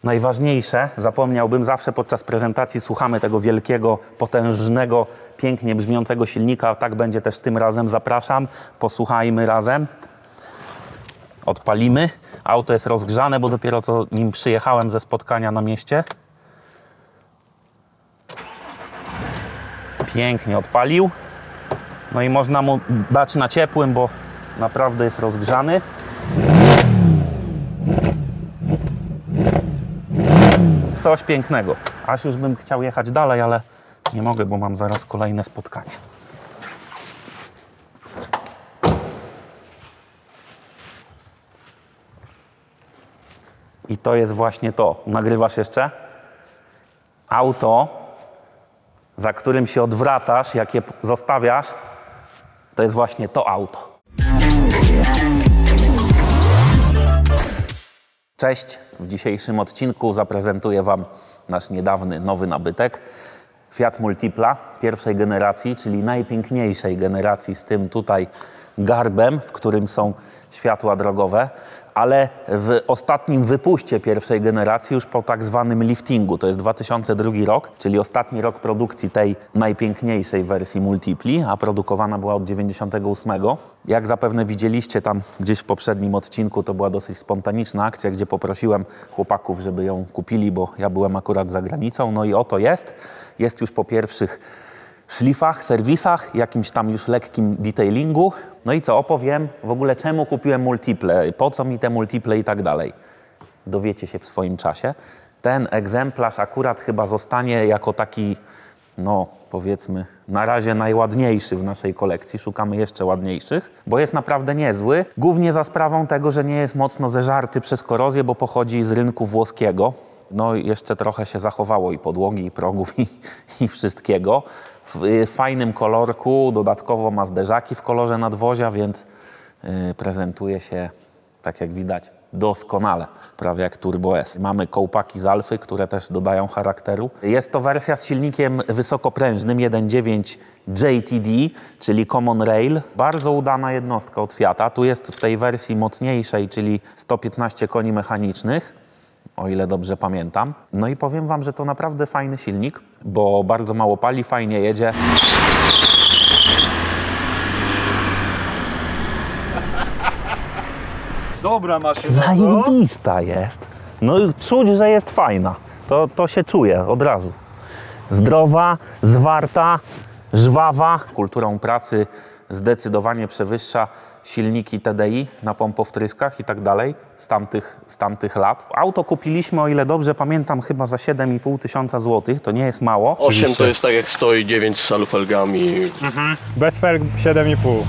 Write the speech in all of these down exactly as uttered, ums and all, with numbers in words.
Najważniejsze, zapomniałbym, zawsze podczas prezentacji słuchamy tego wielkiego, potężnego, pięknie brzmiącego silnika. Tak będzie też tym razem. Zapraszam, posłuchajmy razem. Odpalimy. Auto jest rozgrzane, bo dopiero co nim przyjechałem ze spotkania na mieście. Pięknie odpalił. No i można mu dać na ciepłym, bo naprawdę jest rozgrzany. Coś pięknego. Aż już bym chciał jechać dalej, ale nie mogę, bo mam zaraz kolejne spotkanie. I to jest właśnie to. Nagrywasz jeszcze? Auto, za którym się odwracasz, jak je zostawiasz, to jest właśnie to auto. Cześć! W dzisiejszym odcinku zaprezentuję Wam nasz niedawny nowy nabytek. Fiat Multipla pierwszej generacji, czyli najpiękniejszej generacji z tym tutaj garbem, w którym są światła drogowe, ale w ostatnim wypuście pierwszej generacji, już po tak zwanym liftingu, to jest dwa tysiące drugi rok, czyli ostatni rok produkcji tej najpiękniejszej wersji Multipli, a produkowana była od dziewięćdziesiątego ósmego. Jak zapewne widzieliście tam gdzieś w poprzednim odcinku, to była dosyć spontaniczna akcja, gdzie poprosiłem chłopaków, żeby ją kupili, bo ja byłem akurat za granicą. No i oto jest. Jest już po pierwszych szlifach, serwisach, jakimś tam już lekkim detailingu. No i co, opowiem w ogóle, czemu kupiłem Multiple, po co mi te Multiple i tak dalej. Dowiecie się w swoim czasie. Ten egzemplarz akurat chyba zostanie jako taki, no powiedzmy, na razie najładniejszy w naszej kolekcji. Szukamy jeszcze ładniejszych, bo jest naprawdę niezły. Głównie za sprawą tego, że nie jest mocno zeżarty przez korozję, bo pochodzi z rynku włoskiego. No i jeszcze trochę się zachowało i podłogi, i progów, i, i wszystkiego. W fajnym kolorku, dodatkowo ma zderzaki w kolorze nadwozia, więc yy, prezentuje się, tak jak widać, doskonale, prawie jak Turbo S. Mamy kołpaki z Alfy, które też dodają charakteru. Jest to wersja z silnikiem wysokoprężnym jeden dziewięć J T D, czyli Common Rail. Bardzo udana jednostka od Fiata. Tu jest w tej wersji mocniejszej, czyli sto piętnaście koni mechanicznych, o ile dobrze pamiętam. No i powiem Wam, że to naprawdę fajny silnik, bo bardzo mało pali, fajnie jedzie. Dobra maszyna. Zajebista jest. No i czuć, że jest fajna. To, to się czuje od razu. Zdrowa, zwarta, żwawa. Kulturą pracy zdecydowanie przewyższa silniki T D I na pompowtryskach i tak dalej z tamtych, z tamtych lat. Auto kupiliśmy, o ile dobrze pamiętam, chyba za siedem i pół tysiąca złotych. To nie jest mało. osiem to jest tak jak stoi, dziewięć z alufelgami. Mhm. Bez felg siedem i pół.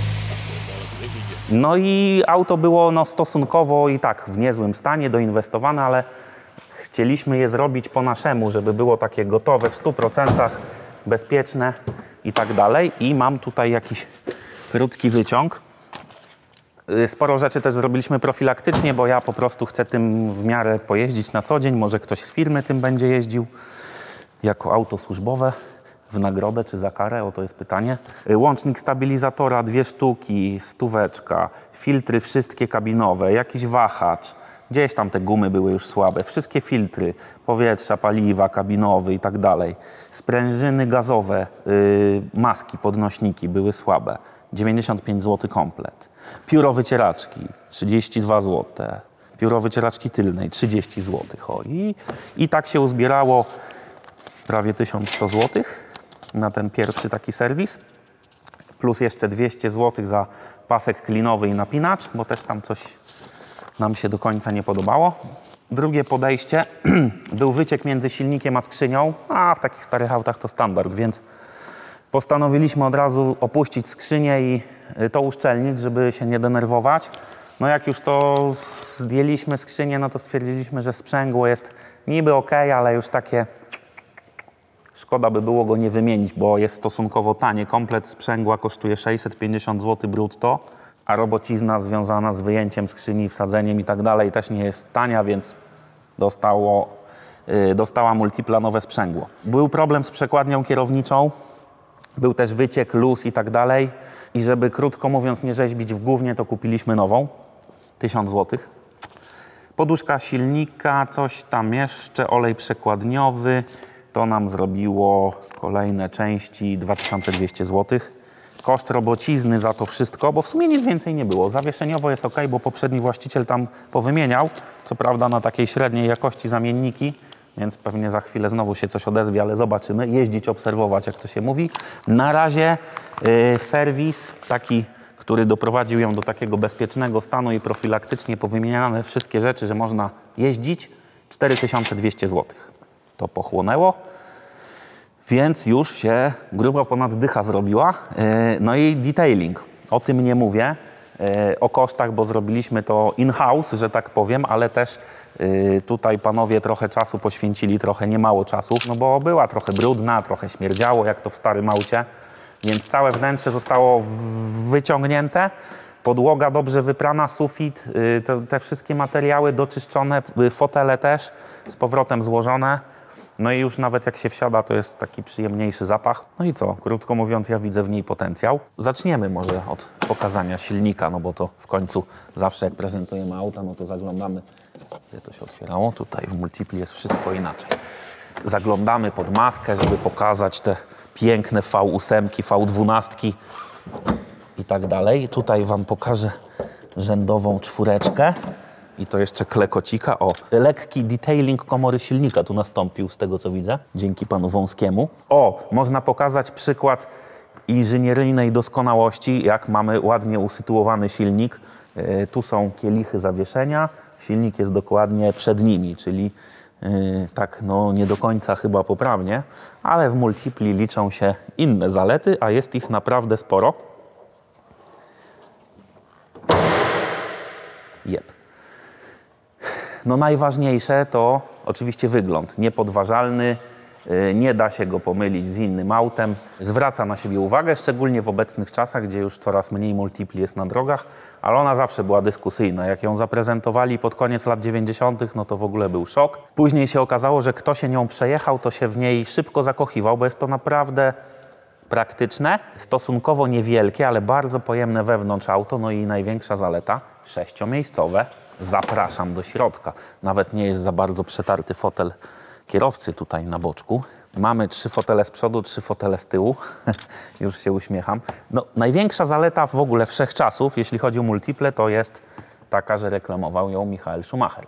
No i auto było no, stosunkowo i tak w niezłym stanie, doinwestowane, ale chcieliśmy je zrobić po naszemu, żeby było takie gotowe w stu procentach, bezpieczne i tak dalej. I mam tutaj jakiś krótki wyciąg. Sporo rzeczy też zrobiliśmy profilaktycznie, bo ja po prostu chcę tym w miarę pojeździć na co dzień. Może ktoś z firmy tym będzie jeździł jako auto służbowe. W nagrodę czy za karę? O, to jest pytanie. Łącznik stabilizatora, dwie sztuki, stóweczka, filtry wszystkie kabinowe, jakiś wahacz. Gdzieś tam te gumy były już słabe. Wszystkie filtry, powietrza, paliwa, kabinowy i tak dalej. Sprężyny gazowe, yy, maski, podnośniki były słabe. dziewięćdziesiąt pięć złotych komplet. Pióro wycieraczki, trzydzieści dwa złote. Pióro wycieraczki tylnej, trzydzieści złotych. O, i, I tak się uzbierało prawie tysiąc sto złotych na ten pierwszy taki serwis. Plus jeszcze dwieście złotych za pasek klinowy i napinacz, bo też tam coś nam się do końca nie podobało. Drugie podejście, był wyciek między silnikiem a skrzynią, a w takich starych autach to standard, więc postanowiliśmy od razu opuścić skrzynię i to uszczelnić, żeby się nie denerwować. No jak już to zdjęliśmy skrzynię, no to stwierdziliśmy, że sprzęgło jest niby ok, ale już takie szkoda by było go nie wymienić, bo jest stosunkowo tanie. Komplet sprzęgła kosztuje sześćset pięćdziesiąt złotych brutto, a robocizna związana z wyjęciem skrzyni, wsadzeniem i tak dalej też nie jest tania, więc dostało, yy, dostała Multipla nowe sprzęgło. Był problem z przekładnią kierowniczą, był też wyciek, luz i tak dalej. I żeby krótko mówiąc nie rzeźbić w gównie, to kupiliśmy nową, tysiąc złotych. Poduszka silnika, coś tam jeszcze, olej przekładniowy. To nam zrobiło kolejne części dwa tysiące dwieście złotych. Koszt robocizny za to wszystko, bo w sumie nic więcej nie było. Zawieszeniowo jest ok, bo poprzedni właściciel tam powymieniał. Co prawda na takiej średniej jakości zamienniki, więc pewnie za chwilę znowu się coś odezwie, ale zobaczymy. Jeździć, obserwować, jak to się mówi. Na razie yy, serwis taki, który doprowadził ją do takiego bezpiecznego stanu i profilaktycznie powymieniane wszystkie rzeczy, że można jeździć, cztery tysiące dwieście złotych. To pochłonęło, więc już się grubo ponad dycha zrobiła. No i detailing, o tym nie mówię, o kosztach, bo zrobiliśmy to in-house, że tak powiem, ale też tutaj panowie trochę czasu poświęcili, trochę niemało czasu, no bo była trochę brudna, trochę śmierdziało, jak to w starym aucie, więc całe wnętrze zostało wyciągnięte. Podłoga dobrze wyprana, sufit, te, te wszystkie materiały doczyszczone, fotele też z powrotem złożone. No i już nawet jak się wsiada, to jest taki przyjemniejszy zapach. No i co? Krótko mówiąc, ja widzę w niej potencjał. Zaczniemy może od pokazania silnika, no bo to w końcu zawsze jak prezentujemy auta, no to zaglądamy. Gdzie to się otwierało? Tutaj w Multipli jest wszystko inaczej. Zaglądamy pod maskę, żeby pokazać te piękne V osiem, V dwanaście i tak dalej. Tutaj wam pokażę rzędową czwóreczkę. I to jeszcze klekocika. O, lekki detailing komory silnika tu nastąpił, z tego co widzę, dzięki panu Wąskiemu. O, można pokazać przykład inżynieryjnej doskonałości, jak mamy ładnie usytuowany silnik. Yy, tu są kielichy zawieszenia, silnik jest dokładnie przed nimi, czyli yy, tak no nie do końca chyba poprawnie, ale w Multipli liczą się inne zalety, a jest ich naprawdę sporo. Jep. No najważniejsze to oczywiście wygląd, niepodważalny, nie da się go pomylić z innym autem. Zwraca na siebie uwagę, szczególnie w obecnych czasach, gdzie już coraz mniej Multipli jest na drogach, ale ona zawsze była dyskusyjna. Jak ją zaprezentowali pod koniec lat dziewięćdziesiątych, no to w ogóle był szok. Później się okazało, że kto się nią przejechał, to się w niej szybko zakochiwał, bo jest to naprawdę praktyczne, stosunkowo niewielkie, ale bardzo pojemne wewnątrz auto. No i największa zaleta, sześciomiejscowe. Zapraszam do środka. Nawet nie jest za bardzo przetarty fotel kierowcy tutaj na boczku. Mamy trzy fotele z przodu, trzy fotele z tyłu. Już się uśmiecham. No, największa zaleta w ogóle wszechczasów, jeśli chodzi o Multiple, to jest taka, że reklamował ją Michael Schumacher.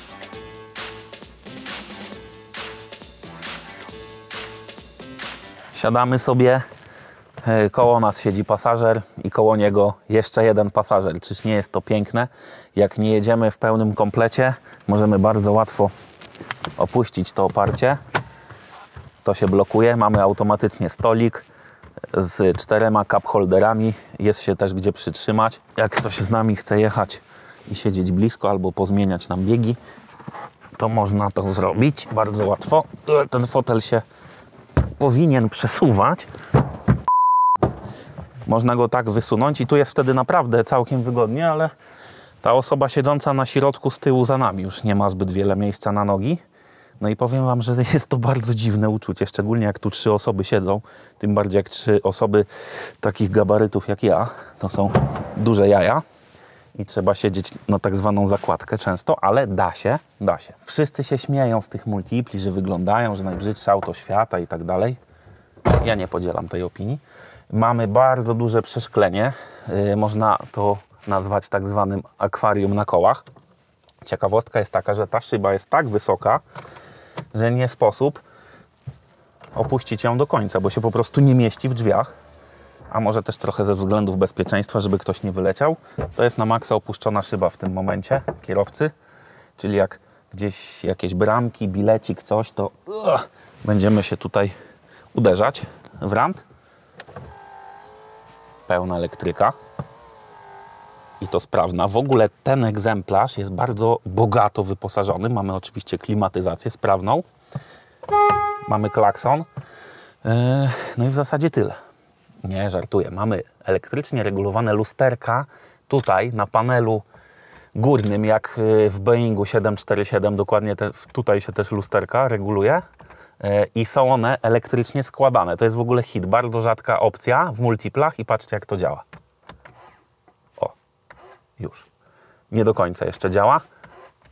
Siadamy sobie. Koło nas siedzi pasażer i koło niego jeszcze jeden pasażer. Czyż nie jest to piękne? Jak nie jedziemy w pełnym komplecie, możemy bardzo łatwo opuścić to oparcie. To się blokuje. Mamy automatycznie stolik z czterema cup holderami. Jest się też gdzie przytrzymać. Jak ktoś z nami chce jechać i siedzieć blisko albo pozmieniać nam biegi, to można to zrobić bardzo łatwo. Ten fotel się powinien przesuwać. Można go tak wysunąć i tu jest wtedy naprawdę całkiem wygodnie, ale ta osoba siedząca na środku z tyłu za nami już nie ma zbyt wiele miejsca na nogi. No i powiem wam, że jest to bardzo dziwne uczucie, szczególnie jak tu trzy osoby siedzą, tym bardziej jak trzy osoby takich gabarytów jak ja, to są duże jaja i trzeba siedzieć na tak zwaną zakładkę często, ale da się, da się. Wszyscy się śmieją z tych Multipli, że wyglądają, że najbrzydsze auto świata i tak dalej. Ja nie podzielam tej opinii. Mamy bardzo duże przeszklenie, yy, można to nazwać tak zwanym akwarium na kołach. Ciekawostka jest taka, że ta szyba jest tak wysoka, że nie sposób opuścić ją do końca, bo się po prostu nie mieści w drzwiach. A może też trochę ze względów bezpieczeństwa, żeby ktoś nie wyleciał. To jest na maksa opuszczona szyba w tym momencie kierowcy, czyli jak gdzieś jakieś bramki, bilecik, coś, to uh, będziemy się tutaj uderzać w rant. Pełna elektryka i to sprawna. W ogóle ten egzemplarz jest bardzo bogato wyposażony. Mamy oczywiście klimatyzację sprawną. Mamy klakson. No i w zasadzie tyle. Nie, żartuję. Mamy elektrycznie regulowane lusterka tutaj na panelu górnym, jak w Boeingu siedem cztery siedem. Dokładnie te, tutaj się też lusterka reguluje. I są one elektrycznie składane. To jest w ogóle hit. Bardzo rzadka opcja w Multiplach i patrzcie, jak to działa. O, już. Nie do końca jeszcze działa.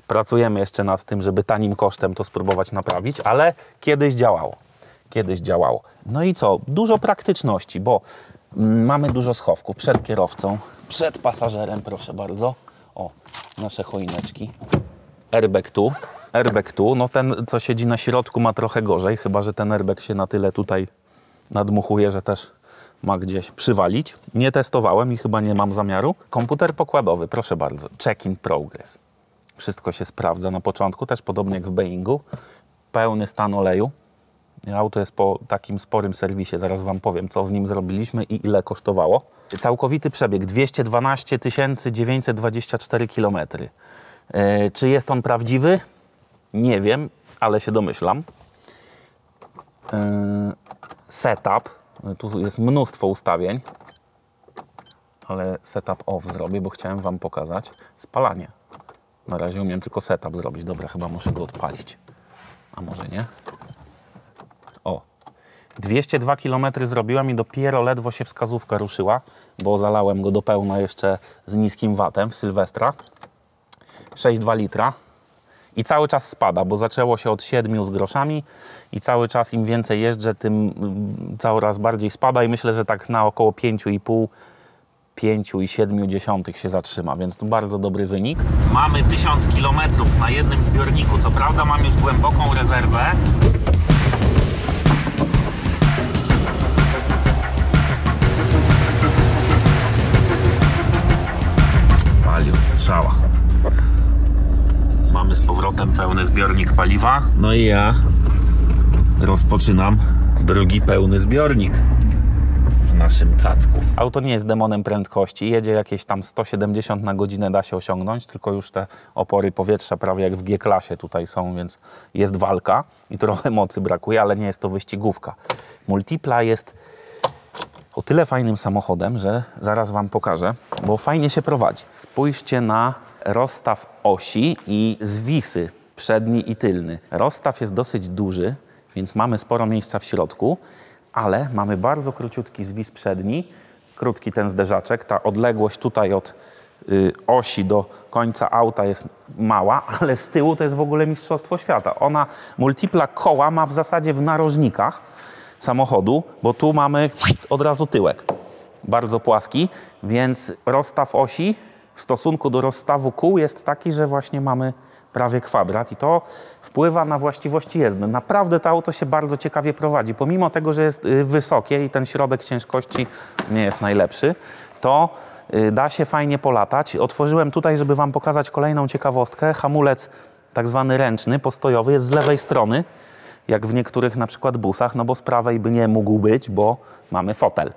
Pracujemy jeszcze nad tym, żeby tanim kosztem to spróbować naprawić, ale kiedyś działało. Kiedyś działało. No i co? Dużo praktyczności, bo mm, mamy dużo schowków przed kierowcą, przed pasażerem, proszę bardzo. O, nasze choineczki. Airbag tu. Airbag tu. No ten, co siedzi na środku, ma trochę gorzej, chyba że ten airbag się na tyle tutaj nadmuchuje, że też ma gdzieś przywalić. Nie testowałem i chyba nie mam zamiaru. Komputer pokładowy, proszę bardzo. Check in progress. Wszystko się sprawdza na początku, też podobnie jak w Boeingu. Pełny stan oleju. Auto jest po takim sporym serwisie, zaraz Wam powiem, co w nim zrobiliśmy i ile kosztowało. Całkowity przebieg dwieście dwanaście tysięcy dziewięćset dwadzieścia cztery kilometry. Yy, czy jest on prawdziwy? Nie wiem, ale się domyślam. Yy, setup. Tu jest mnóstwo ustawień, ale setup off zrobię, bo chciałem Wam pokazać. Spalanie. Na razie umiem tylko setup zrobić. Dobra, chyba muszę go odpalić. A może nie? O, dwieście dwa kilometry zrobiłam i dopiero ledwo się wskazówka ruszyła, bo zalałem go do pełna jeszcze z niskim watem w Sylwestra. sześć przecinek dwa litra. I cały czas spada, bo zaczęło się od siedmiu z groszami i cały czas im więcej jeżdżę, tym coraz bardziej spada i myślę, że tak na około pięć i pół, pięć i siedem dziesiątych się zatrzyma, więc tu bardzo dobry wynik. Mamy tysiąc kilometrów na jednym zbiorniku, co prawda mam już głęboką rezerwę. Palił strzała. Mamy z powrotem pełny zbiornik paliwa. No i ja rozpoczynam drugi pełny zbiornik w naszym cacku. Auto nie jest demonem prędkości. Jedzie jakieś tam sto siedemdziesiąt na godzinę da się osiągnąć, tylko już te opory powietrza prawie jak w G-klasie tutaj są, więc jest walka i trochę mocy brakuje, ale nie jest to wyścigówka. Multipla jest o tyle fajnym samochodem, że zaraz Wam pokażę, bo fajnie się prowadzi. Spójrzcie na rozstaw osi i zwisy przedni i tylny. Rozstaw jest dosyć duży, więc mamy sporo miejsca w środku, ale mamy bardzo króciutki zwis przedni, krótki ten zderzaczek. Ta odległość tutaj od y, osi do końca auta jest mała, ale z tyłu to jest w ogóle mistrzostwo świata. Ona, multipla koła ma w zasadzie w narożnikach samochodu, bo tu mamy od razu tyłek. Bardzo płaski, więc rozstaw osi w stosunku do rozstawu kół jest taki, że właśnie mamy prawie kwadrat i to wpływa na właściwości jazdy. Naprawdę to auto się bardzo ciekawie prowadzi. Pomimo tego, że jest wysokie i ten środek ciężkości nie jest najlepszy, to da się fajnie polatać. Otworzyłem tutaj, żeby Wam pokazać kolejną ciekawostkę. Hamulec tak zwany ręczny, postojowy jest z lewej strony, jak w niektórych na przykład busach, no bo z prawej by nie mógł być, bo mamy fotel.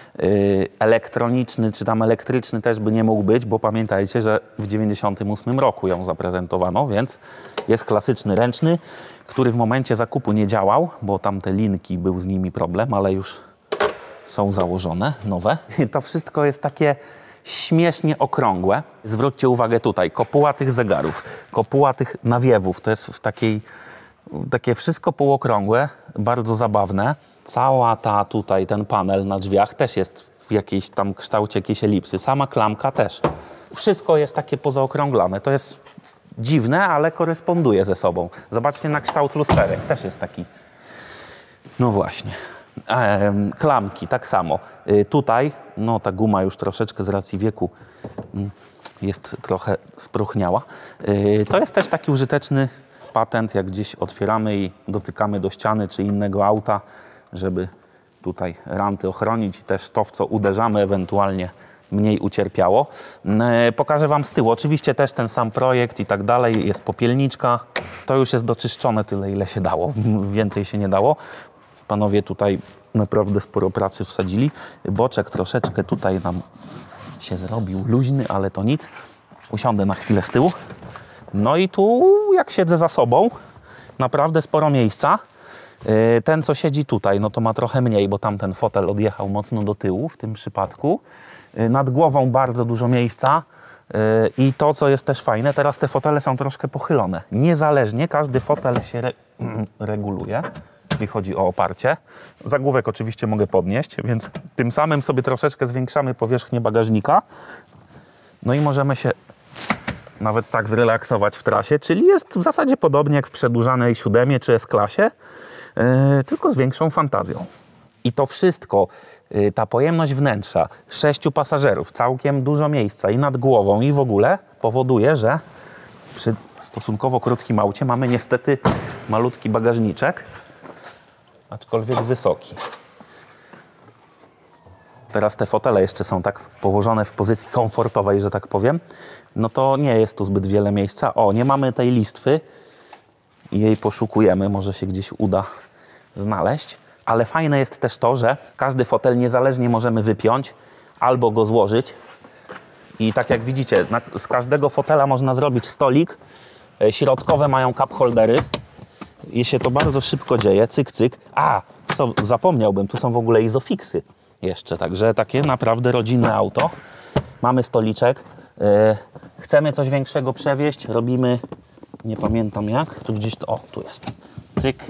Elektroniczny czy tam elektryczny też by nie mógł być, bo pamiętajcie, że w dziewięćdziesiątym ósmym roku ją zaprezentowano, więc jest klasyczny ręczny, który w momencie zakupu nie działał, bo tam te linki, był z nimi problem, ale już są założone, nowe. To wszystko jest takie śmiesznie okrągłe. Zwróćcie uwagę tutaj, kopuła tych zegarów, kopuła tych nawiewów, to jest w takiej, takie wszystko półokrągłe, bardzo zabawne. Cała ta tutaj, ten panel na drzwiach też jest w jakiejś tam kształcie jakiejś elipsy. Sama klamka też. Wszystko jest takie pozaokrąglane. To jest dziwne, ale koresponduje ze sobą. Zobaczcie na kształt lusterek. Też jest taki. No właśnie. Ehm, klamki tak samo. Y, tutaj, no ta guma już troszeczkę z racji wieku y, jest trochę spróchniała. Y, to jest też taki użyteczny patent, jak gdzieś otwieramy i dotykamy do ściany czy innego auta, żeby tutaj ranty ochronić i też to, w co uderzamy, ewentualnie mniej ucierpiało. Pokażę Wam z tyłu. Oczywiście też ten sam projekt i tak dalej. Jest popielniczka. To już jest doczyszczone tyle, ile się dało. Więcej się nie dało. Panowie tutaj naprawdę sporo pracy wsadzili. Boczek troszeczkę tutaj nam się zrobił luźny, ale to nic. Usiądę na chwilę z tyłu. No i tu, jak siedzę za sobą, naprawdę sporo miejsca. Ten, co siedzi tutaj, no to ma trochę mniej, bo tamten fotel odjechał mocno do tyłu w tym przypadku. Nad głową bardzo dużo miejsca i to, co jest też fajne, teraz te fotele są troszkę pochylone. Niezależnie każdy fotel się re reguluje, jeśli chodzi o oparcie. Zagłówek oczywiście mogę podnieść, więc tym samym sobie troszeczkę zwiększamy powierzchnię bagażnika. No i możemy się nawet tak zrelaksować w trasie, czyli jest w zasadzie podobnie jak w przedłużanej siódemie czy S-klasie, yy, tylko z większą fantazją. I to wszystko, yy, ta pojemność wnętrza, sześciu pasażerów, całkiem dużo miejsca i nad głową i w ogóle powoduje, że przy stosunkowo krótkim aucie mamy niestety malutki bagażniczek, aczkolwiek wysoki. Teraz te fotele jeszcze są tak położone w pozycji komfortowej, że tak powiem. No to nie jest tu zbyt wiele miejsca. O, nie mamy tej listwy i jej poszukujemy. Może się gdzieś uda znaleźć. Ale fajne jest też to, że każdy fotel niezależnie możemy wypiąć albo go złożyć. I tak jak widzicie, na, z każdego fotela można zrobić stolik. Środkowe mają cup holdery. I się to bardzo szybko dzieje. Cyk, cyk. A, co zapomniałbym, tu są w ogóle izofiksy jeszcze. Także takie naprawdę rodzinne auto. Mamy stoliczek. Yy, chcemy coś większego przewieźć. Robimy, nie pamiętam jak. Tu gdzieś to, o, tu jest. Cyk.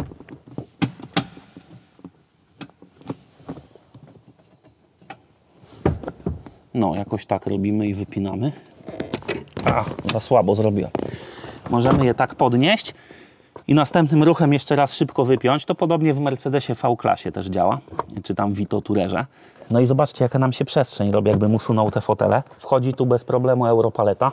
No, jakoś tak robimy i wypinamy. A, za słabo zrobiłem. Możemy je tak podnieść i następnym ruchem jeszcze raz szybko wypiąć. To podobnie w Mercedesie V-klasie też działa, czy tam Vito Tourerze. No i zobaczcie, jaka nam się przestrzeń robi, jakbym usunął te fotele. Wchodzi tu bez problemu Europaleta,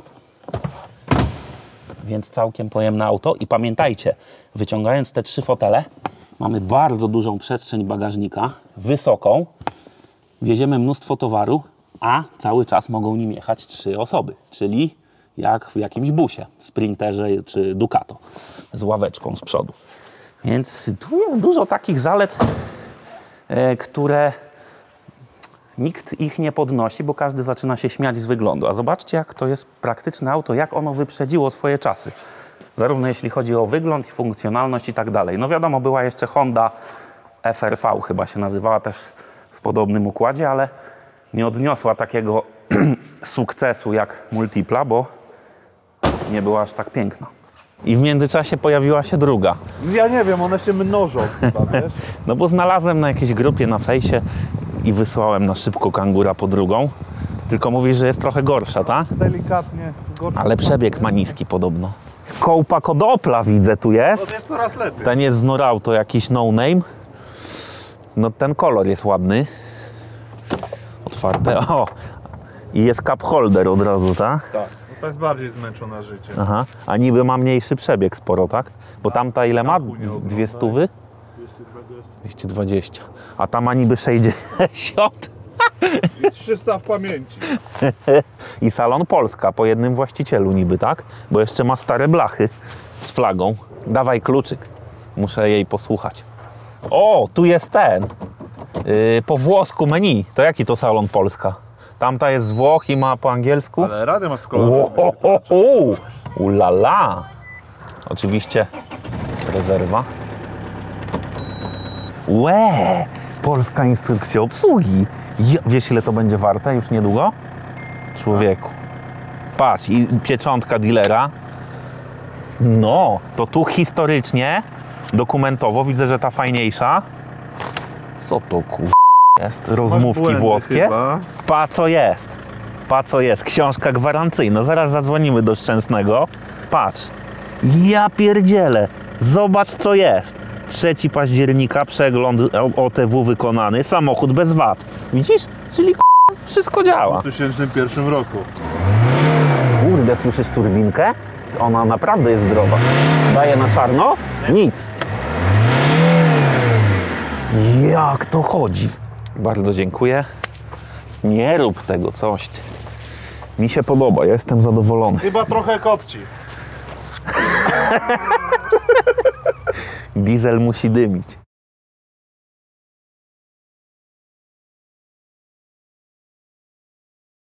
więc całkiem pojemne auto. I pamiętajcie, wyciągając te trzy fotele, mamy bardzo dużą przestrzeń bagażnika, wysoką, wieziemy mnóstwo towaru, a cały czas mogą nim jechać trzy osoby, czyli jak w jakimś busie, Sprinterze czy Ducato z ławeczką z przodu. Więc tu jest dużo takich zalet, e, które nikt ich nie podnosi, bo każdy zaczyna się śmiać z wyglądu. A zobaczcie, jak to jest praktyczne auto, jak ono wyprzedziło swoje czasy. Zarówno jeśli chodzi o wygląd i funkcjonalność i tak dalej. No wiadomo, była jeszcze Honda F R V chyba się nazywała też w podobnym układzie, ale nie odniosła takiego sukcesu jak Multipla, bo nie była aż tak piękna. I w międzyczasie pojawiła się druga. Ja nie wiem, one się mnożą chyba, wiesz? No bo znalazłem na jakiejś grupie na fejsie i wysłałem na szybko Kangura po drugą. Tylko mówi, że jest trochę gorsza, tak? Delikatnie gorsza. Ale przebieg ma niski podobno. Kołpak od Opla widzę tu jest. To jest coraz lepiej. Ten jest z Norauto jakiś no name. No ten kolor jest ładny. Otwarte. O! I jest cup holder od razu, tak? Tak. To jest bardziej zmęczone życie. Aha. A niby ma mniejszy przebieg sporo, tak? Bo tamta ile ma? Dwie stówy? dwieście dwadzieścia. dwieście dwadzieścia. A ta ma niby sześćdziesiąt. I trzysta w pamięci. I salon Polska po jednym właścicielu niby, tak? Bo jeszcze ma stare blachy z flagą. Dawaj kluczyk. Muszę jej posłuchać. O, tu jest ten. Yy, po włosku menu. To jaki to salon Polska? Tamta jest z Włoch i ma po angielsku. Ale radę masz z kolorem. Ulala. Oczywiście rezerwa. Łe! Polska instrukcja obsługi. Ja, wiesz, ile to będzie warte już niedługo? Człowieku. Patrz, i pieczątka dealera. No, to tu historycznie, dokumentowo widzę, że ta fajniejsza. Co to kur... jest? Rozmówki błędy włoskie? chyba. Pa co jest? Pa co jest? Książka gwarancyjna. Zaraz zadzwonimy do Szczęsnego. Patrz. Ja pierdzielę. Zobacz co jest. trzeciego października przegląd O T W wykonany. Samochód bez V A T. Widzisz? Czyli k***a, wszystko działa. W dwa tysiące pierwszym roku. Kurde, słyszysz turbinkę? Ona naprawdę jest zdrowa. Daje na czarno? Nic. Jak to chodzi? Bardzo dziękuję. Nie rób tego, coś ty. Mi się podoba, ja jestem zadowolony. Chyba trochę kopci. Diesel musi dymić.